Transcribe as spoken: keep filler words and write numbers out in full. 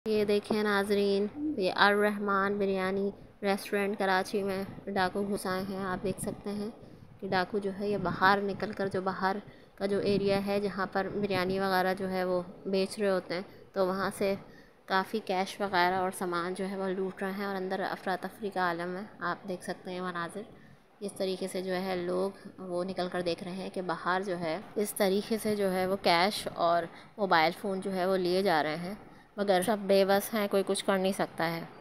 ये देखें नाजरीन, ये अर रहमान बिरयानी रेस्टोरेंट कराची में डाकू घुस आए हैं। आप देख सकते हैं कि डाकू जो है ये बाहर निकल कर, जो बाहर का जो एरिया है जहाँ पर बिरयानी वगैरह जो है वो बेच रहे होते हैं, तो वहाँ से काफ़ी कैश वगैरह और सामान जो है वो लूट रहे हैं और अंदर अफरा तफरी का आलम है। आप देख सकते हैं मनाजिर। इस तरीके से जो है लोग वो निकल कर देख रहे हैं कि बाहर जो है इस तरीके से जो है वो कैश और मोबाइल फ़ोन जो है वो लिए जा रहे हैं, मगर सब बेबस हैं, कोई कुछ कर नहीं सकता है।